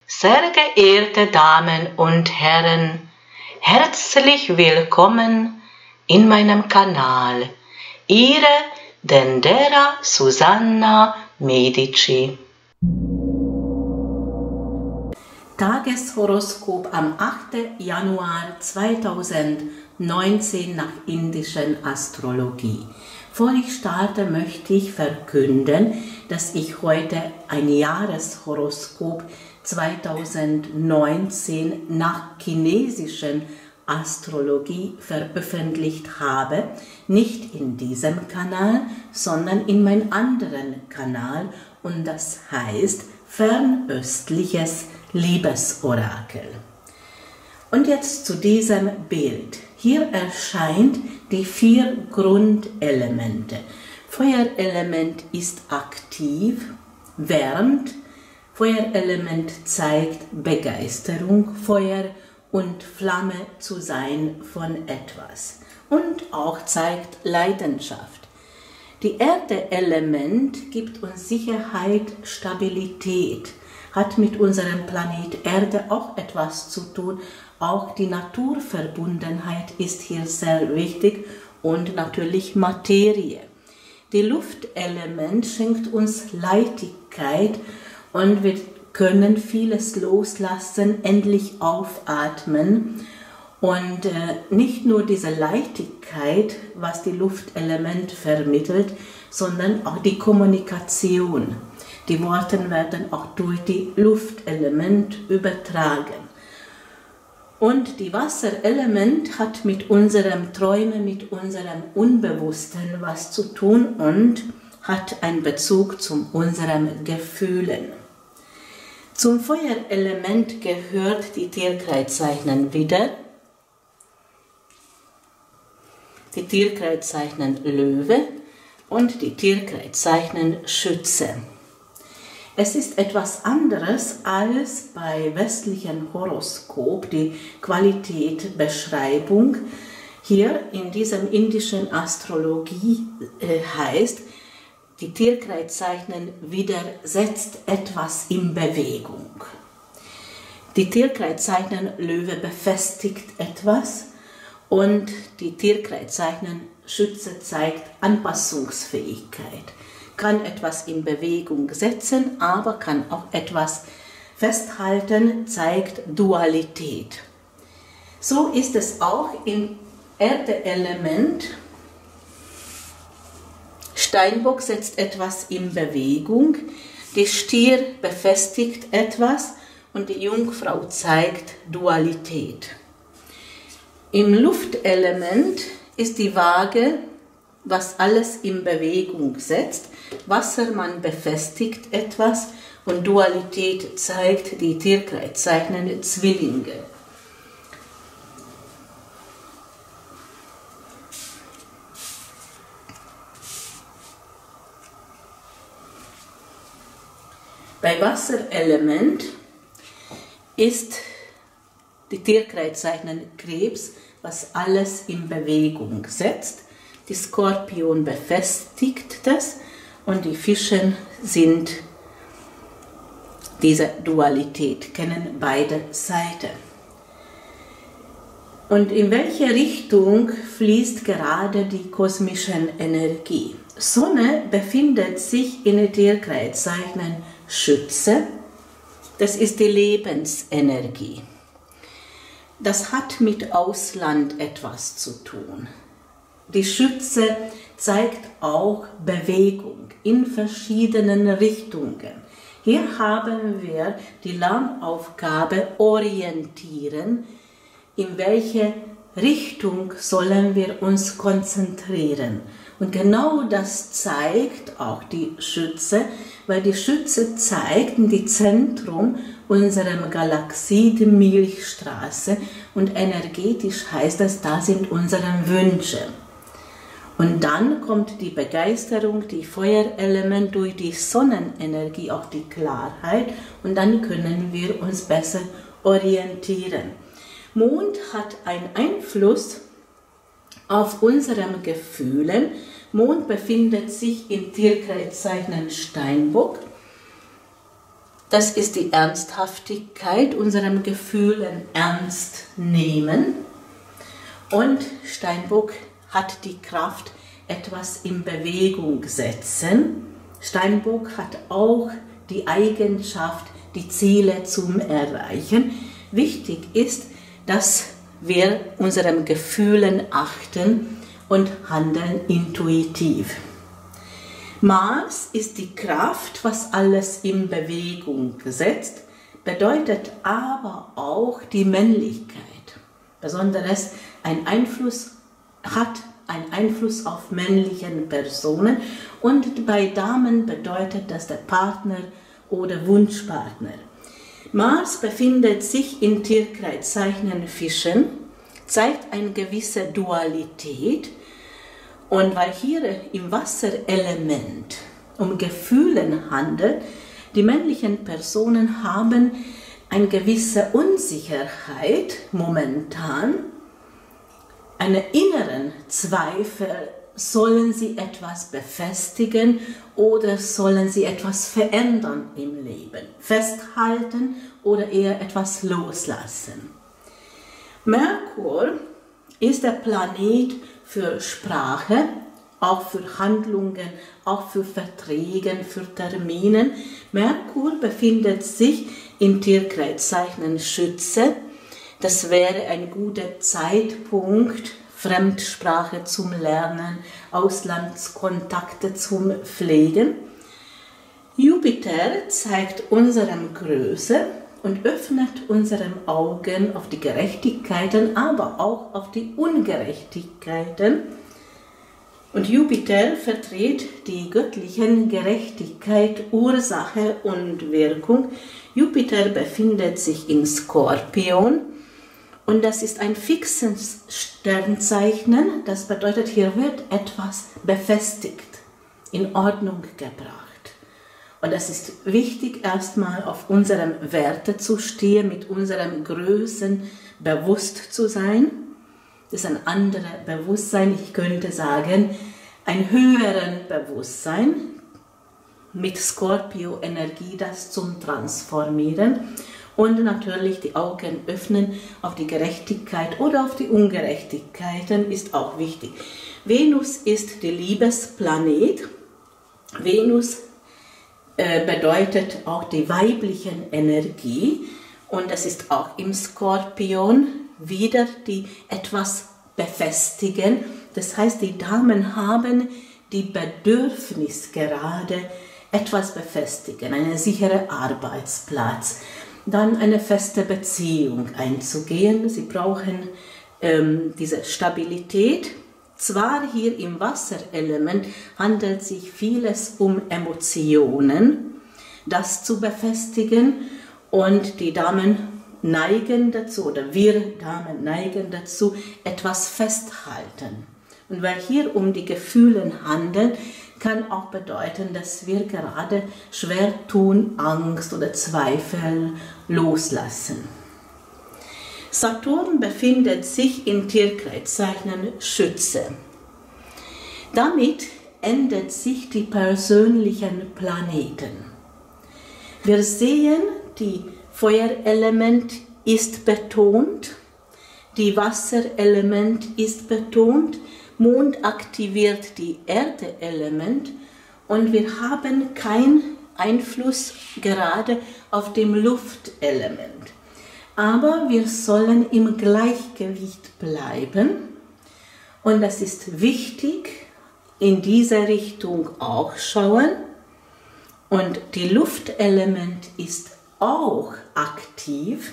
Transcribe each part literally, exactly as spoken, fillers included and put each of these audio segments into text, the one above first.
Sehr geehrte Damen und Herren, herzlich willkommen in meinem Kanal. Ihre Dendera Susanna Medici. Tageshoroskop am achten Januar zweitausendneunzehn nach indischen Astrologie. Bevor ich starte, möchte ich verkünden, dass ich heute ein Jahreshoroskop zweitausendneunzehn nach chinesischen Astrologie veröffentlicht habe, nicht in diesem Kanal, sondern in meinem anderen Kanal, und das heißt Fernöstliches Liebesorakel. Und jetzt zu diesem Bild. Hier erscheint die vier Grundelemente. Feuerelement ist aktiv, wärmt. Feuerelement zeigt Begeisterung, Feuer und Flamme zu sein von etwas. Und auch zeigt Leidenschaft. Die Erde-Element gibt uns Sicherheit, Stabilität, hat mit unserem Planet Erde auch etwas zu tun. Auch die Naturverbundenheit ist hier sehr wichtig und natürlich Materie. Die Luftelement schenkt uns Leichtigkeit und wir können vieles loslassen, endlich aufatmen. Und äh, nicht nur diese Leichtigkeit, was die Luftelement vermittelt, sondern auch die Kommunikation. Die Worte werden auch durch die Luftelement übertragen. Und die Wasserelement hat mit unserem Träumen, mit unserem Unbewussten was zu tun und hat einen Bezug zu unseren Gefühlen. Zum Feuerelement gehört die Tierkreiszeichen Widder, die Tierkreiszeichen Löwe und die Tierkreiszeichen Schütze. Es ist etwas anderes als bei westlichen Horoskop, die Qualitätbeschreibung. Hier in diesem indischen Astrologie äh, heißt, die Tierkreiszeichen Widder setzt etwas in Bewegung. Die Tierkreiszeichen Löwe befestigt etwas und die Tierkreiszeichen Schütze zeigt Anpassungsfähigkeit. Kann etwas in Bewegung setzen, aber kann auch etwas festhalten, zeigt Dualität. So ist es auch im Erdeelement. Steinbock setzt etwas in Bewegung, die Stier befestigt etwas und die Jungfrau zeigt Dualität. Im Luftelement ist die Waage, was alles in Bewegung setzt. Wassermann befestigt etwas und Dualität zeigt die Tierkreiszeichen Zwillinge. Bei Wasserelement ist die Tierkreiszeichen Krebs, was alles in Bewegung setzt. Die Skorpion befestigt das und die Fische sind diese Dualität, kennen beide Seiten. Und in welche Richtung fließt gerade die kosmische Energie? Sonne befindet sich in den Tierkreiszeichen Schütze, das ist die Lebensenergie. Das hat mit Ausland etwas zu tun. Die Schütze zeigt auch Bewegung in verschiedenen Richtungen. Hier haben wir die Lernaufgabe orientieren, in welche Richtung sollen wir uns konzentrieren. Und genau das zeigt auch die Schütze, weil die Schütze zeigt die Zentrum unserer Galaxie, die Milchstraße, und energetisch heißt das, da sind unsere Wünsche. Und dann kommt die Begeisterung, die Feuerelement durch die Sonnenenergie, auch die Klarheit, und dann können wir uns besser orientieren. Mond hat einen Einfluss auf unsere Gefühle. Mond befindet sich im Tierkreiszeichen Steinbock Das ist die Ernsthaftigkeit, unseren Gefühlen ernst nehmen. Und Steinbock hat die Kraft, etwas in Bewegung setzen. Steinbock hat auch die Eigenschaft, die Ziele zu erreichen. Wichtig ist, dass wir unseren Gefühlen achten und handeln intuitiv. Mars ist die Kraft, was alles in Bewegung setzt, bedeutet aber auch die Männlichkeit. Besonders ein Einfluss hat einen Einfluss auf männlichen Personen und bei Damen bedeutet das der Partner oder Wunschpartner. Mars befindet sich in Tierkreiszeichen Fischen, zeigt eine gewisse Dualität. Und weil hier im Wasserelement um Gefühle handelt, die männlichen Personen haben eine gewisse Unsicherheit momentan, einen inneren Zweifel, sollen sie etwas befestigen oder sollen sie etwas verändern im Leben, festhalten oder eher etwas loslassen. Merkur ist der Planet für Sprache, auch für Handlungen, auch für Verträge, für Termine. Merkur befindet sich im Tierkreiszeichen Schütze. Das wäre ein guter Zeitpunkt, Fremdsprache zum Lernen, Auslandskontakte zum Pflegen. Jupiter zeigt unsere Größe und öffnet unsere Augen auf die Gerechtigkeiten, aber auch auf die Ungerechtigkeiten. Und Jupiter vertritt die göttlichen Gerechtigkeit, Ursache und Wirkung. Jupiter befindet sich in Skorpion und das ist ein fixes Sternzeichen. Das bedeutet, hier wird etwas befestigt, in Ordnung gebracht. Und es ist wichtig, erstmal auf unseren Werte zu stehen, mit unseren Größen bewusst zu sein. Das ist ein anderes Bewusstsein, ich könnte sagen, ein höheres Bewusstsein mit Skorpio-Energie, das zum Transformieren und natürlich die Augen öffnen auf die Gerechtigkeit oder auf die Ungerechtigkeiten ist auch wichtig. Venus ist der Liebesplanet. Venus bedeutet auch die weibliche Energie und es ist auch im Skorpion wieder die etwas befestigen. Das heißt, die Damen haben die Bedürfnis gerade etwas befestigen, einen sicheren Arbeitsplatz, dann eine feste Beziehung einzugehen. Sie brauchen ähm, diese Stabilität. Zwar hier im Wasserelement handelt sich vieles um Emotionen, das zu befestigen und die Damen neigen dazu, oder wir Damen neigen dazu, etwas festhalten. Und weil hier um die Gefühle handelt, kann auch bedeuten, dass wir gerade schwer tun, Angst oder Zweifel loslassen. Saturn befindet sich in Tierkreiszeichen Schütze. Damit ändert sich die persönlichen Planeten. Wir sehen, die Feuerelement ist betont, die Wasserelement ist betont, Mond aktiviert die Erdeelement und wir haben keinen Einfluss gerade auf dem Luftelement. Aber wir sollen im Gleichgewicht bleiben und das ist wichtig, in diese Richtung auch schauen. Und die Luftelement ist auch aktiv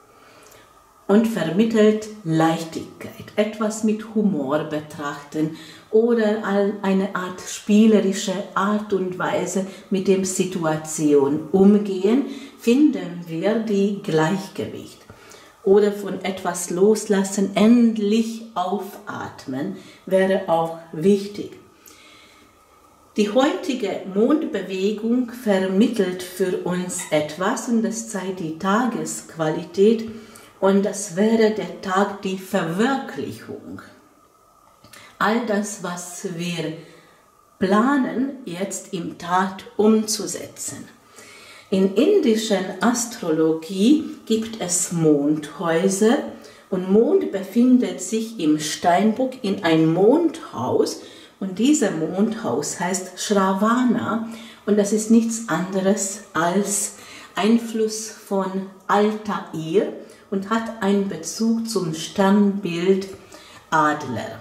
und vermittelt Leichtigkeit, etwas mit Humor betrachten oder eine Art spielerische Art und Weise mit der Situation umgehen, finden wir die Gleichgewicht. Oder von etwas loslassen, endlich aufatmen, wäre auch wichtig. Die heutige Mondbewegung vermittelt für uns etwas und das zeigt die Tagesqualität und das wäre der Tag die Verwirklichung. All das, was wir planen, jetzt im Tat umzusetzen. In indischen Astrologie gibt es Mondhäuser und Mond befindet sich im Steinbock in ein Mondhaus und dieser Mondhaus heißt Shravana und das ist nichts anderes als Einfluss von Altair und hat einen Bezug zum Sternbild Adler.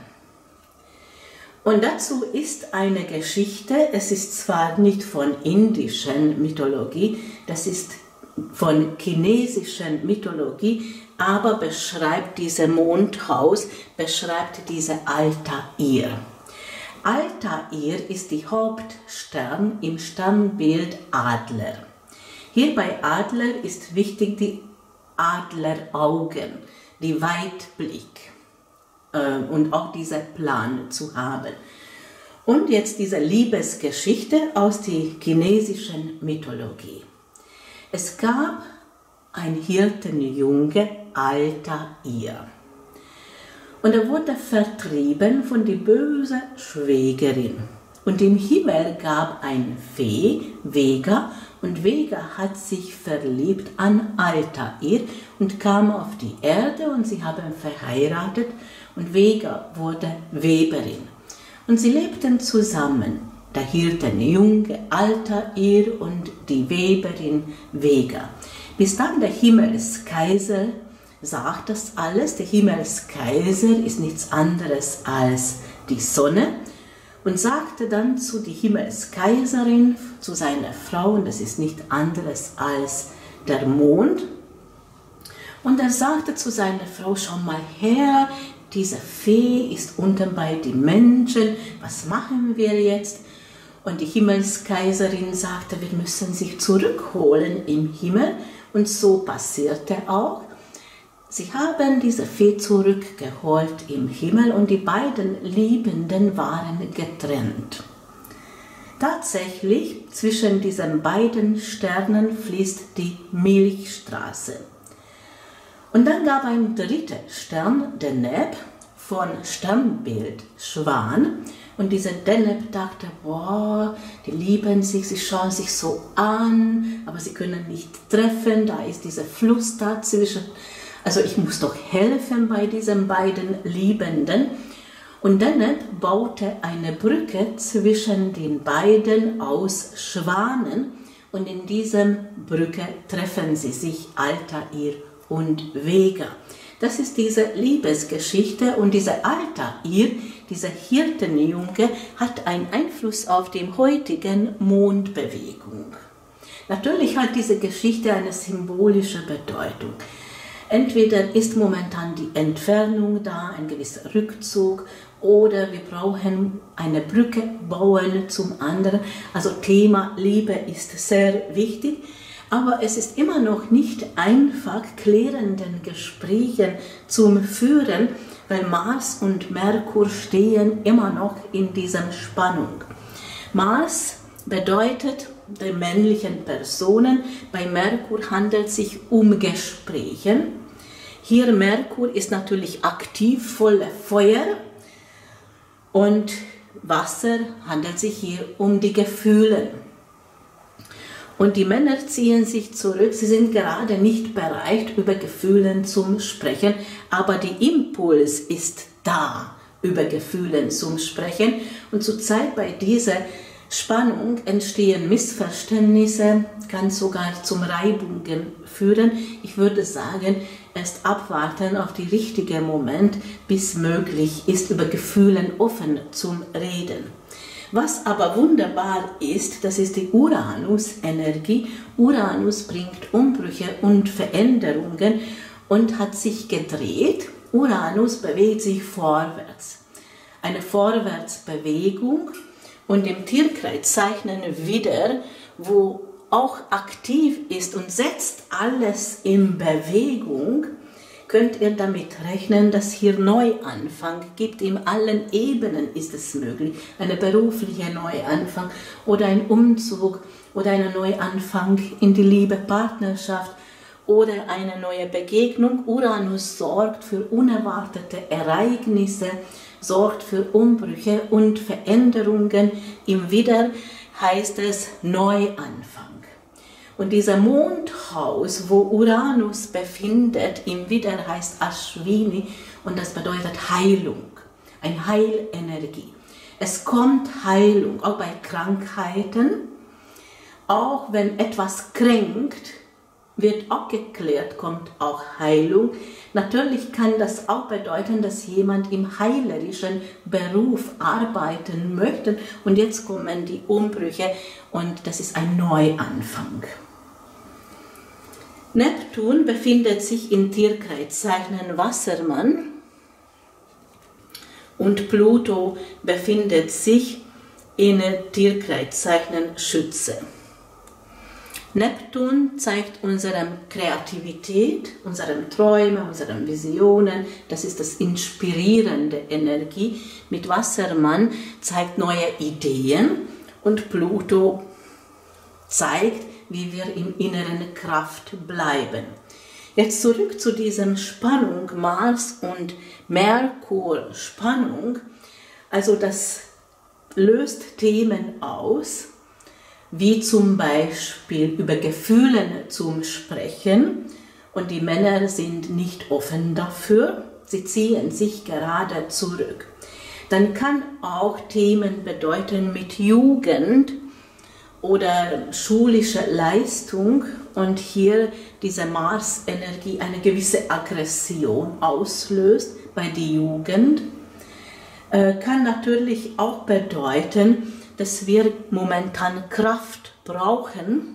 Und dazu ist eine Geschichte, es ist zwar nicht von indischer Mythologie, das ist von chinesischer Mythologie, aber beschreibt dieses Mondhaus, beschreibt diese Altair. Altair ist die Hauptstern im Sternbild Adler. Hier bei Adler ist wichtig die Adleraugen, die Weitblick äh, und auch dieser Plan zu haben. Und jetzt diese Liebesgeschichte aus der chinesischen Mythologie. Es gab ein Hirtenjunge, Altair. Und er wurde vertrieben von der bösen Schwägerin. Und im Himmel gab ein Fee, Vega, und Vega hat sich verliebt an Altair und kam auf die Erde und sie haben verheiratet und Vega wurde Weberin. Und sie lebten zusammen, der Hirtenjunge Altair und die Weberin Vega. Bis dann der Himmelskaiser sagt das alles, der Himmelskaiser ist nichts anderes als die Sonne und sagte dann zu der Himmelskaiserin, zu seiner Frau, und das ist nicht anderes als der Mond, und er sagte zu seiner Frau, schau mal her, diese Fee ist unten bei den Menschen, was machen wir jetzt? Und die Himmelskaiserin sagte, wir müssen sich zurückholen im Himmel, und so passierte auch. Sie haben diese Fee zurückgeholt im Himmel und die beiden Liebenden waren getrennt. Tatsächlich zwischen diesen beiden Sternen fließt die Milchstraße. Und dann gab ein dritter Stern, Deneb, von Sternbild Schwan. Und dieser Deneb dachte, boah, die lieben sich, sie schauen sich so an, aber sie können nicht treffen, da ist dieser Fluss dazwischen. Also ich muss doch helfen bei diesen beiden Liebenden. Und Deneb baute eine Brücke zwischen den beiden aus Schwanen. Und in dieser Brücke treffen sie sich, Altair und Vega. Das ist diese Liebesgeschichte und dieser Altair, dieser Hirtenjunge, hat einen Einfluss auf die heutige Mondbewegung. Natürlich hat diese Geschichte eine symbolische Bedeutung. Entweder ist momentan die Entfernung da, ein gewisser Rückzug, oder wir brauchen eine Brücke bauen zum anderen. Also Thema Liebe ist sehr wichtig, aber es ist immer noch nicht einfach, klärenden Gesprächen zum Führen, weil Mars und Merkur stehen immer noch in dieser Spannung. Mars bedeutet die männlichen Personen, bei Merkur handelt es sich um Gespräche. Hier Merkur ist natürlich aktiv, voller Feuer, und Wasser handelt sich hier um die Gefühle. Und die Männer ziehen sich zurück, sie sind gerade nicht bereit, über Gefühle zu sprechen, aber der Impuls ist da, über Gefühle zu sprechen. Und zurzeit bei dieser Spannung entstehen Missverständnisse, kann sogar zum Reibungen führen. Ich würde sagen, erst abwarten auf den richtigen Moment, bis möglich ist, über Gefühle offen zu reden. Was aber wunderbar ist, das ist die Uranus-Energie. Uranus bringt Umbrüche und Veränderungen und hat sich gedreht. Uranus bewegt sich vorwärts. Eine Vorwärtsbewegung. Und im Tierkreis zeichnen Widder, wo auch aktiv ist und setzt alles in Bewegung, könnt ihr damit rechnen, dass hier Neuanfang gibt. In allen Ebenen ist es möglich. Ein beruflicher Neuanfang oder ein Umzug oder ein Neuanfang in die Liebe, Partnerschaft oder eine neue Begegnung. Uranus sorgt für unerwartete Ereignisse, sorgt für Umbrüche und Veränderungen. Im Widder heißt es Neuanfang. Und dieser Mondhaus, wo Uranus befindet, im Widder heißt Ashwini und das bedeutet Heilung, eine Heilenergie. Es kommt Heilung, auch bei Krankheiten, auch wenn etwas kränkt, wird auch geklärt, kommt auch Heilung. Natürlich kann das auch bedeuten, dass jemand im heilerischen Beruf arbeiten möchte und jetzt kommen die Umbrüche und das ist ein Neuanfang. Neptun befindet sich in Tierkreiszeichen Wassermann und Pluto befindet sich in Tierkreiszeichen Schütze. Neptun zeigt unsere Kreativität, unsere Träume, unsere Visionen. Das ist das inspirierende Energie. Mit Wassermann zeigt neue Ideen und Pluto zeigt, wie wir im inneren Kraft bleiben. Jetzt zurück zu dieser Spannung, Mars und Merkur Spannung. Also das löst Themen aus, wie zum Beispiel über Gefühle zu sprechen und die Männer sind nicht offen dafür, sie ziehen sich gerade zurück. Dann kann auch Themen bedeuten mit Jugend oder schulische Leistung und hier diese Mars-Energie eine gewisse Aggression auslöst bei der Jugend. Äh, kann natürlich auch bedeuten, dass wir momentan Kraft brauchen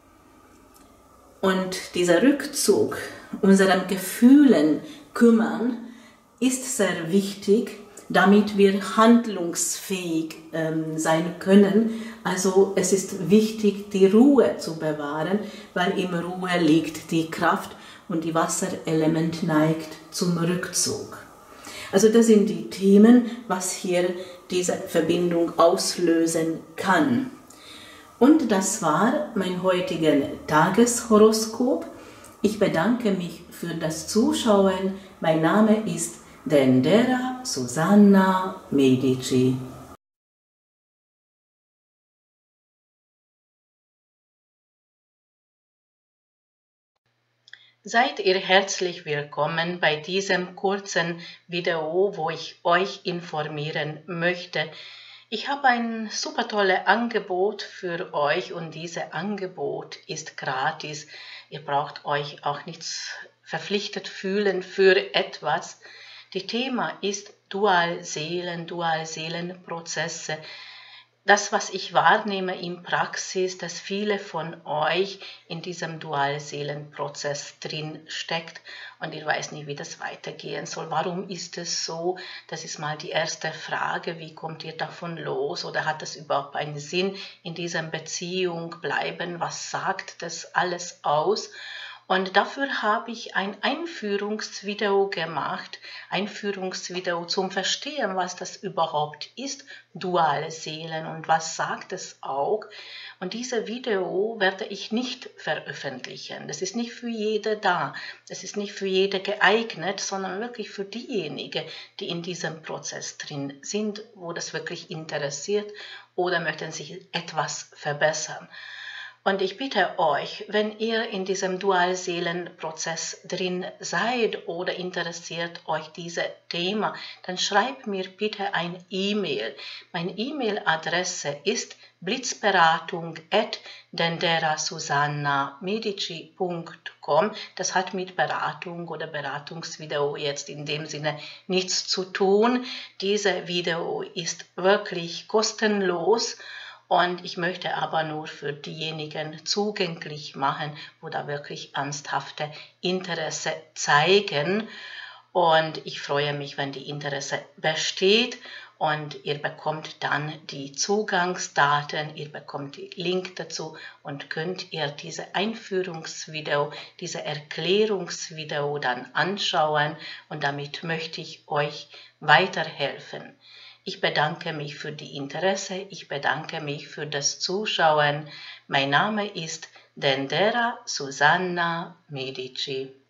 und dieser Rückzug unseren Gefühlen kümmern ist sehr wichtig, damit wir handlungsfähig ähm, sein können. Also es ist wichtig, die Ruhe zu bewahren, weil in Ruhe liegt die Kraft und die Wasserelement neigt zum Rückzug. Also das sind die Themen, was hier diese Verbindung auslösen kann. Und das war mein heutiges Tageshoroskop. Ich bedanke mich für das Zuschauen. Mein Name ist Dendera Susanna Medici. Seid ihr herzlich willkommen bei diesem kurzen Video, wo ich euch informieren möchte. Ich habe ein super tolles Angebot für euch und dieses Angebot ist gratis. Ihr braucht euch auch nicht verpflichtet fühlen für etwas. Das Thema ist Dualseelen, Dualseelenprozesse. Das, was ich wahrnehme in Praxis, dass viele von euch in diesem Dualseelenprozess drin steckt und ihr weiß nicht, wie das weitergehen soll. Warum ist es so? Das ist mal die erste Frage. Wie kommt ihr davon los? Oder hat es überhaupt einen Sinn in dieser Beziehung bleiben? Was sagt das alles aus? Und dafür habe ich ein Einführungsvideo gemacht, Einführungsvideo zum Verstehen, was das überhaupt ist, duale Seelen und was sagt es auch. Und dieses Video werde ich nicht veröffentlichen. Das ist nicht für jede da, das ist nicht für jede geeignet, sondern wirklich für diejenigen, die in diesem Prozess drin sind, wo das wirklich interessiert oder möchten sich etwas verbessern. Und ich bitte euch, wenn ihr in diesem Dualseelenprozess drin seid oder interessiert euch dieses Thema, dann schreibt mir bitte ein E-Mail. Meine E-Mail-Adresse ist blitzberatung at dendera susanna medici punkt com. Das hat mit Beratung oder Beratungsvideo jetzt in dem Sinne nichts zu tun. Dieses Video ist wirklich kostenlos. Und ich möchte aber nur für diejenigen zugänglich machen, wo da wirklich ernsthafte Interesse zeigen. Und ich freue mich, wenn die Interesse besteht. Und ihr bekommt dann die Zugangsdaten, ihr bekommt den Link dazu und könnt ihr diese Einführungsvideo, diese Erklärungsvideo dann anschauen. Und damit möchte ich euch weiterhelfen. Ich bedanke mich für die Interesse, ich bedanke mich für das Zuschauen. Mein Name ist Dendera Susanna Medici.